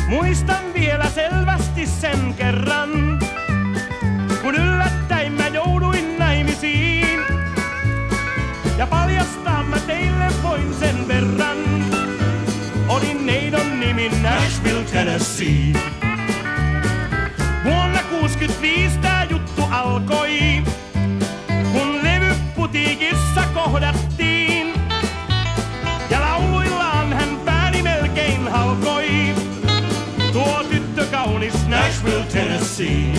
Muistan vielä selvästi sen kerran, kun yllättäen mä jouduin naimisiin. Ja paljastaa mä teille voin sen verran, olin neidon nimi Nashville, Tennessee. Vuonna 65 tää juttu alkoi, kun levyputiikissa kohdattiin. Ja lauluillaan hän pääni melkein halkoi, tuo tyttö kaunis Nashville, Tennessee.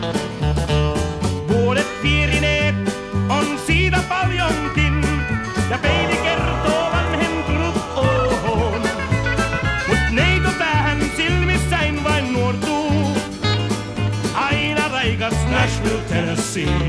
Vuodet vierineet on siitä paljonkin, ja peili kertoo vanhentunut oon. Mut neito tähän silmissäin vain nuortuu, aina raikas Nashville, Tennessee.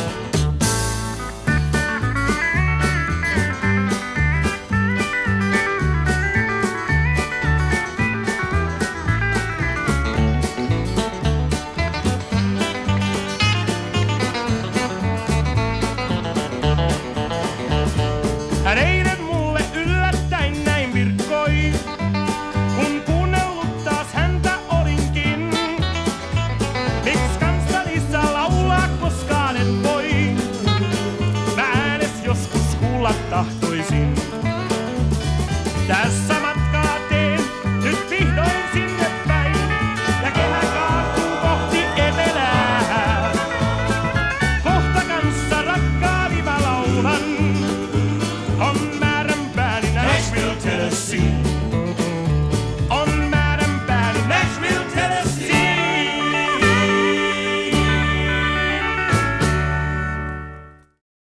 Hän eilen mulle yllättäen näin virkkoi, kun kuunnellut taas häntä olinkin. Miks kansalissa laulaa koskaan en voi, mä äänes joskus kuulla tahtoisin. Tässä